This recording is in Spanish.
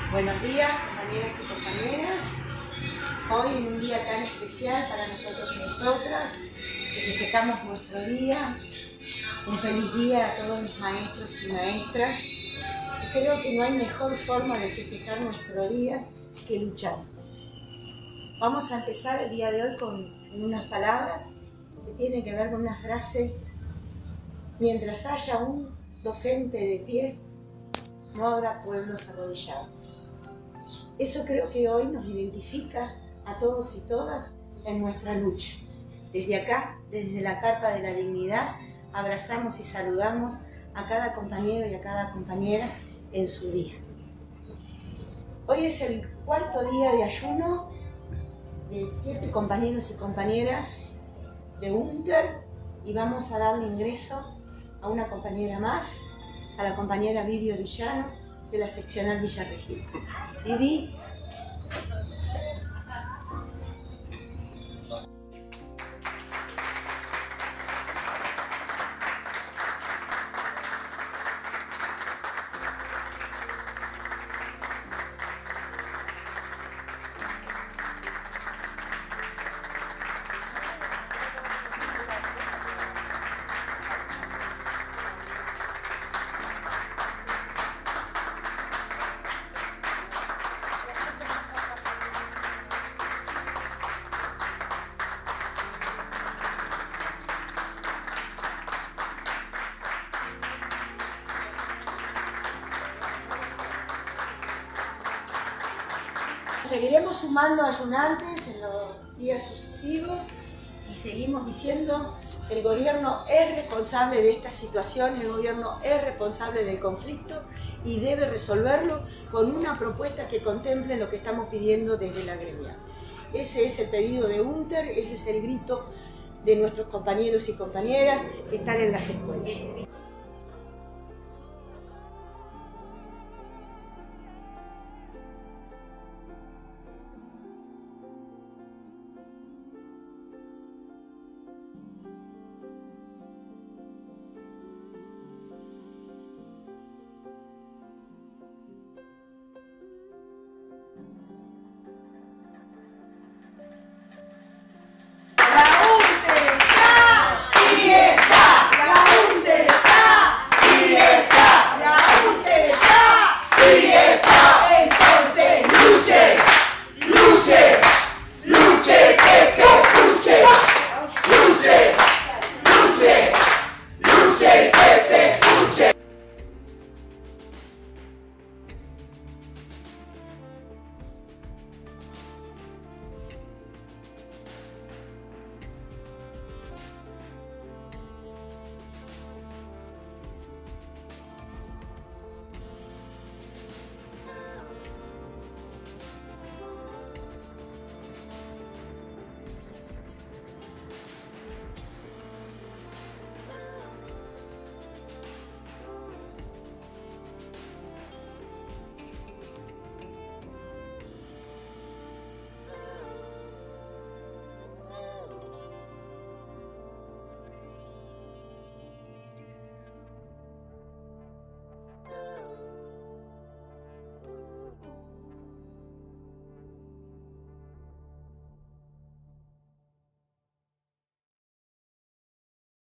Buenos días, compañeros y compañeras. Hoy en un día tan especial para nosotros y nosotras, que festejamos nuestro día. Un feliz día a todos los maestros y maestras. Y creo que no hay mejor forma de festejar nuestro día que luchar. Vamos a empezar el día de hoy con unas palabras que tienen que ver con una frase: mientras haya un docente de pie, no habrá pueblos arrodillados. Eso creo que hoy nos identifica a todos y todas en nuestra lucha. Desde acá, desde la Carpa de la Dignidad, abrazamos y saludamos a cada compañero y a cada compañera en su día. Hoy es el cuarto día de ayuno de 7 compañeros y compañeras de UNTER y vamos a darle ingreso a una compañera más, a la compañera Vivi Orellano de la seccional Villa Registro. Vivi. Seguiremos sumando ayunantes en los días sucesivos y seguimos diciendo que el gobierno es responsable de esta situación, el gobierno es responsable del conflicto y debe resolverlo con una propuesta que contemple lo que estamos pidiendo desde la gremial. Ese es el pedido de UNTER, ese es el grito de nuestros compañeros y compañeras que están en las escuelas.